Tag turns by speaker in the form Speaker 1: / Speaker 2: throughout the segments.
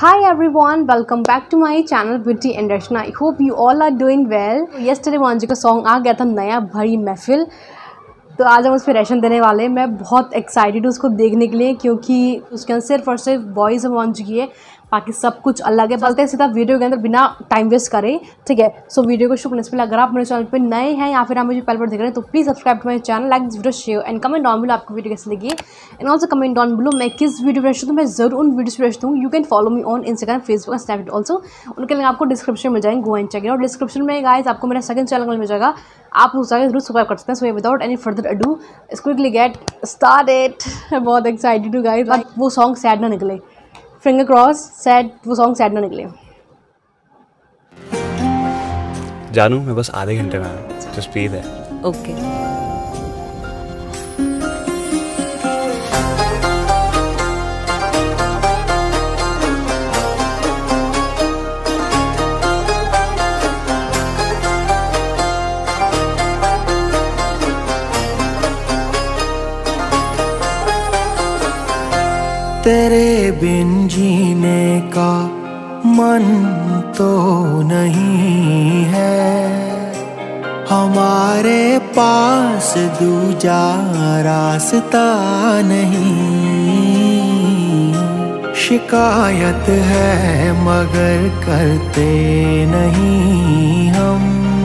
Speaker 1: Hi everyone, welcome back to my channel Beauty and Darshana. I hope you all are doing well. Yesterday वांजी का song आ गया था नया भरी महफिल, तो आज हम उस पर रिएक्शन देने वाले हैं। मैं बहुत एक्साइटेड हूँ उसको देखने के लिए, क्योंकि उसके अंदर सिर्फ और सिर्फ वॉइस वांजी की है, बाकी सब कुछ अलग है। चलते हैं सीधा वीडियो के अंदर बिना टाइम वेस्ट करें, ठीक है। सो वीडियो को शुरू करने से पहले अगर आप मेरे चैनल पे नए हैं या फिर आप मुझे पहले बार देख रहे हैं तो please subscribe to my channel, like this video, share and comment down below आपको वीडियो कैसे लगी, and also comment down below मैं किस वीडियो पर तो मैं ज़रूर उन वीडियोस पर रहता हूँ। You can follow me on Instagram, Facebook and Snapchat also. उनके लिंक आपको डिस्क्रिप्शन में मिल जाएंगे, go and check it out. Description में गाइस आपको मेरा सेकंड चैनल मिल जाएगा, आप उस जगह जरूर सब्सक्राइब कर सकते हैं। So without any further ado quickly get started. बहुत एक्साइटेड हूँ गाइस, बट वो सॉन्ग सैड ना निकले, फिंगर क्रॉस सैड, वो सॉन्ग सैड ना निकले।
Speaker 2: जानू मैं बस आधे घंटे में आया, जस्ट बी देयर।
Speaker 3: ओके।
Speaker 4: तेरे बिन जीने का मन तो नहीं है, हमारे पास दूजा रास्ता नहीं। शिकायत है मगर करते नहीं हम,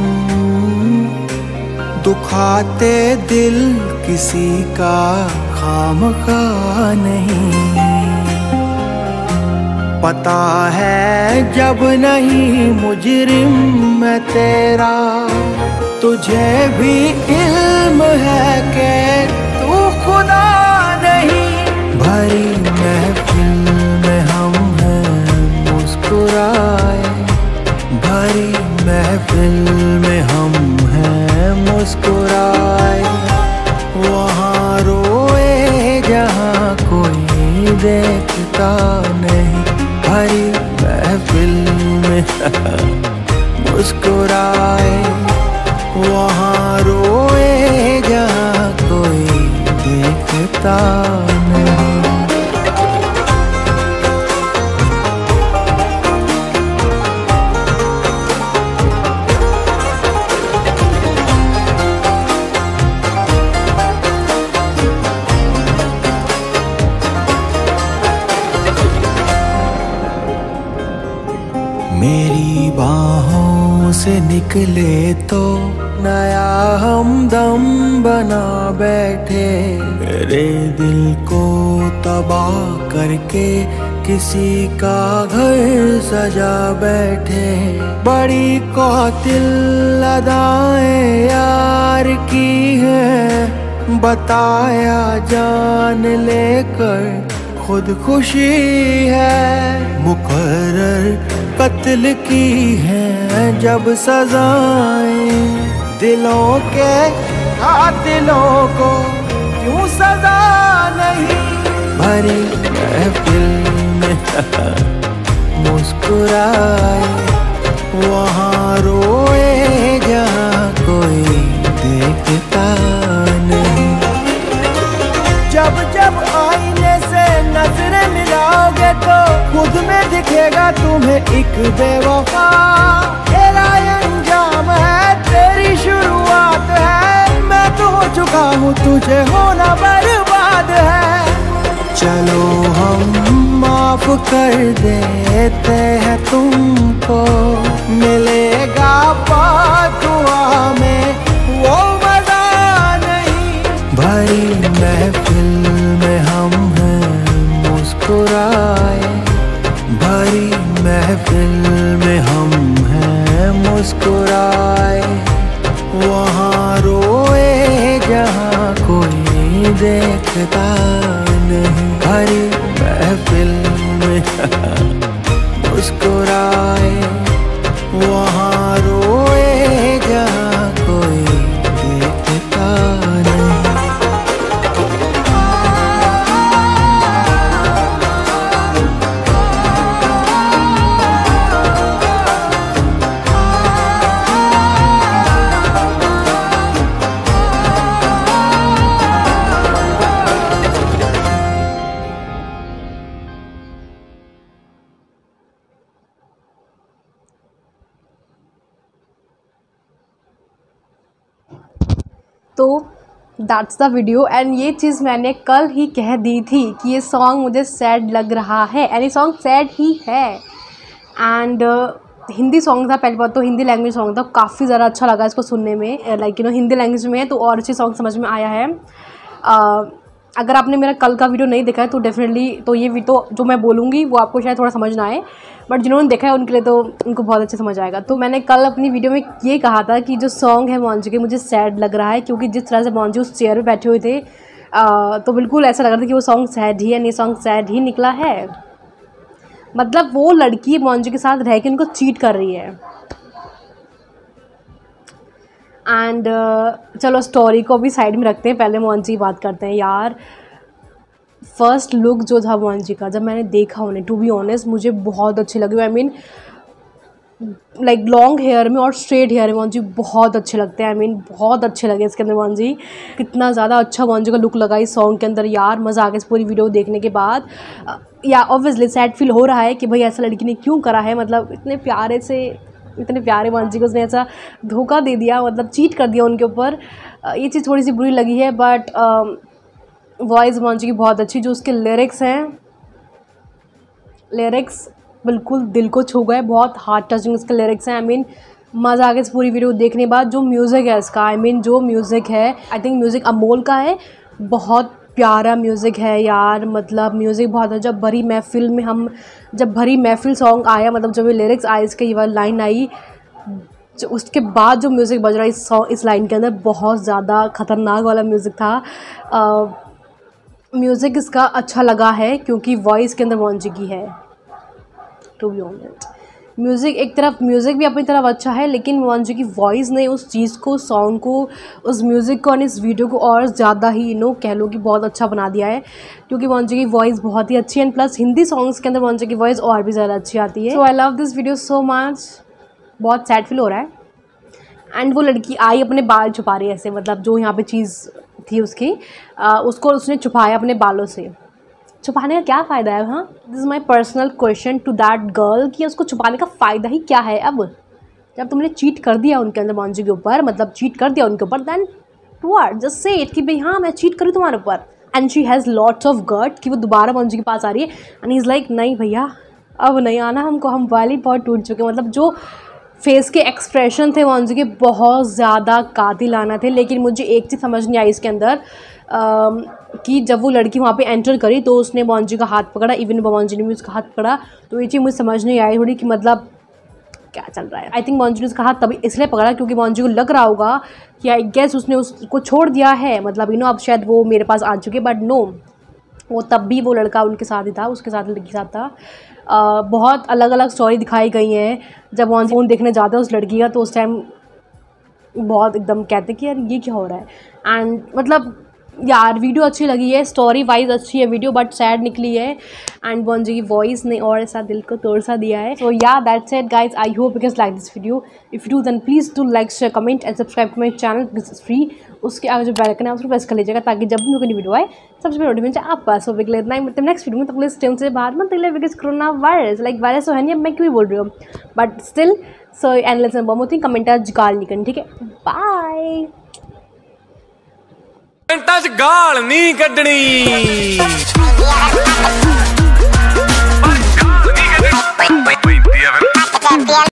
Speaker 4: दुखाते दिल किसी का खामखा नहीं। पता है जब नहीं मुजरिम मैं तेरा, तुझे भी इल्म है कि तू खुदा नहीं। भरी महफिल में हम हैं मुस्कुराए, भरी महफिल में हम हैं मुस्कुराए। वहाँ रोए जहाँ कोई देखता नहीं, भरी महफिल में मुस्कुराए। वहाँ रोए जहाँ कोई देखता नहीं। मेरी बाहों से निकले तो नया हमदम बना बैठे, मेरे दिल को तबाह करके किसी का घर सजा बैठे। बड़ी कौतिल अदाएं यार की है, बताया जान लेकर खुदकुशी है। मुकर्रर कत्ल की है जब सजाएं, दिलों के कातिलों को क्यों सजा नहीं। भरी महफिल में मुस्कुराए, वहाँ रोए जहाँ कोई देखता नहीं। जब जब आईने से नजरें मिलाओगे तो खुद में दिखेगा तुम्हें एक बेवफा। तेरा अंजाम है, तेरी शुरुआत है, मैं तो हो चुका हूँ, तुझे होना बर्बाद है। चलो हम माफ कर देते हैं तुमको, मिलेगा दुआ में वो मजा नहीं। भरी महफिल में हम हैं मुस्कुराए, भरी महफिल में हम हैं मुस्कुराए। वहाँ रोए जहाँ कोई देखता नहीं, भरी महफिल में मुस्कुराए। वहाँ रोए जहाँ कोई देखता नहीं।
Speaker 1: तो दैट्स द वीडियो। एंड ये चीज़ मैंने कल ही कह दी थी कि ये सॉन्ग मुझे सैड लग रहा है, एंड ये सॉन्ग सैड ही है। एंड हिंदी सॉन्ग था, पहली बात तो हिंदी लैंग्वेज सॉन्ग था, काफ़ी ज़्यादा अच्छा लगा इसको सुनने में। लाइक हिंदी लैंग्वेज में है तो और अच्छी सॉन्ग समझ में आया है। अगर आपने मेरा कल का वीडियो नहीं देखा है तो डेफिनेटली तो ये भी तो जो मैं बोलूँगी वो आपको शायद थोड़ा समझ ना आए, बट जिन्होंने देखा है उनके लिए तो उनको बहुत अच्छे समझ आएगा। तो मैंने कल अपनी वीडियो में ये कहा था कि जो सॉन्ग है मोहन जी के मुझे सैड लग रहा है, क्योंकि जिस तरह से मोहन जी उस चेयर पर बैठे हुए थे तो बिल्कुल ऐसा लग रहा था कि वो सॉन्ग सैड ही है, ये सॉन्ग सैड ही निकला है। मतलब वो लड़की मोहन जी के साथ रह के उनको चीट कर रही है। एंड चलो स्टोरी को भी साइड में रखते हैं, पहले मोहन जी की बात करते हैं। यार फर्स्ट लुक जो था मोहन जी का, जब मैंने देखा उन्हें, टू बी ऑनेस्ट मुझे बहुत अच्छी लगी। I mean like long hair में और स्ट्रेट हेयर में मोहन जी बहुत अच्छे लगते हैं। आई मीन बहुत अच्छे लगे इसके अंदर मोहन जी, कितना ज़्यादा अच्छा मोहन जी का लुक लगा इस सॉन्ग के अंदर। यार मज़ा आ गया इस पूरी वीडियो देखने के बाद। या ऑब्वियसली सैड फील हो रहा है कि भाई ऐसा लड़की ने क्यों करा है, मतलब इतने प्यारे मोहन जी को उसने ऐसा धोखा दे दिया, मतलब चीट कर दिया उनके ऊपर। ये चीज़ थोड़ी सी बुरी लगी है। बट वॉइस मोहन जी की बहुत अच्छी, जो उसके लिरिक्स हैं, लिरिक्स बिल्कुल दिल को छू गए, बहुत हार्ट टचिंग इसके लिरिक्स हैं। आई मीन मज़ा आ गया इस पूरी वीडियो देखने के बाद। जो म्यूज़िक है इसका, आई मीन जो म्यूज़िक है, आई थिंक म्यूज़िक अमोल का है, बहुत प्यारा म्यूज़िक है यार। मतलब म्यूज़िक बहुत है। जब भरी महफिल में जब भरी महफिल सॉन्ग आया, मतलब जब ये लिरिक्स आए, इसके ये वाली लाइन आई, जो उसके बाद जो म्यूज़िक बज रहा है इस लाइन के अंदर, बहुत ज़्यादा ख़तरनाक वाला म्यूज़िक था। म्यूज़िक इसका अच्छा लगा है क्योंकि वॉइस के अंदर मोहन जी की है। टू बी ऑनेस्ट म्यूज़िक एक तरफ, म्यूज़िक भी अपनी तरफ अच्छा है, लेकिन मोहन जी की वॉइस ने उस चीज़ को, सॉन्ग को, उस म्यूज़िक को और इस वीडियो को और ज़्यादा ही कह लो कि बहुत अच्छा बना दिया है, क्योंकि मोहन जी की वॉइस बहुत ही अच्छी है। एंड प्लस हिंदी सॉन्ग्स के अंदर मोहन जी की वॉइस और भी ज़्यादा अच्छी आती है। So I love this video so much. बहुत सैड फील हो रहा है। एंड वो लड़की आई अपने बाल छुपा रही है ऐसे, मतलब जो यहाँ पे चीज़ थी उसकी, उसको उसने छुपाया अपने बालों से। छुपाने का क्या फ़ायदा है? हाँ, this is my personal question to that girl कि उसको छुपाने का फ़ायदा ही क्या है? अब जब तुमने चीट कर दिया उनके अंदर मोहन जी के ऊपर, मतलब चीट कर दिया उनके ऊपर, then what, just say it कि भाई हाँ मैं चीट करूँ तुम्हारे ऊपर। And she has lots of gut कि वो दोबारा मोहन जी के पास आ रही है। एंड ही इज़ लाइक नहीं भैया अब नहीं आना हमको, हम वाली बहुत टूट चुके। मतलब जो फेस के एक्सप्रेशन थे मोहन जी के बहुत ज़्यादा कातिलाना थे। लेकिन मुझे एक चीज़ समझ नहीं आई इसके अंदर कि जब वो लड़की वहाँ पे एंटर करी तो उसने मोहन जी का हाथ पकड़ा, इवन मोहन जी ने भी उसका हाथ पकड़ा। तो ये चीज़ मुझे समझ नहीं आई थोड़ी कि मतलब क्या चल रहा है। आई थिंक मोहन जी ने उसका हाथ तभी इसलिए पकड़ा क्योंकि मोहन जी को लग रहा होगा कि आई गेस उसने उसको छोड़ दिया है, मतलब अब शायद वो मेरे पास आ चुके। बट नो, वो तब भी वो लड़का उनके साथ ही था, उसके साथ लड़की के साथ था। बहुत अलग अलग स्टोरी दिखाई गई हैं। जब मोहन फ़ोन देखने जाते हैं उस लड़की का, तो उस टाइम बहुत एकदम कहते कि यार ये क्या हो रहा है। एंड मतलब यार वीडियो अच्छी लगी है, स्टोरी वाइज अच्छी है वीडियो, बट सैड निकली है। एंड मोहन जी की वॉइस ने और ऐसा दिल को तोड़ सा दिया है। So yeah that's it guys, I hope you guys like this video. If you do then please do like, share, comment and subscribe to my channel, this is free. उसके आगे जो बेल आइकन है उसको press कर लीजिएगा ताकि जब भी कोई वीडियो आए सबसे पहले नोटिफिकेशन आप पास हो। मतलब नेक्स्ट वीडियो में तब इस टाइम से बाहर मत निकले because corona virus, like virus तो है नहीं, अब मैं क्यों बोल रही हूँ, but still. So and let's one thing, comment गाल नहीं करनी, ठीक है? बाय।
Speaker 2: गाल नहीं कड्डनी।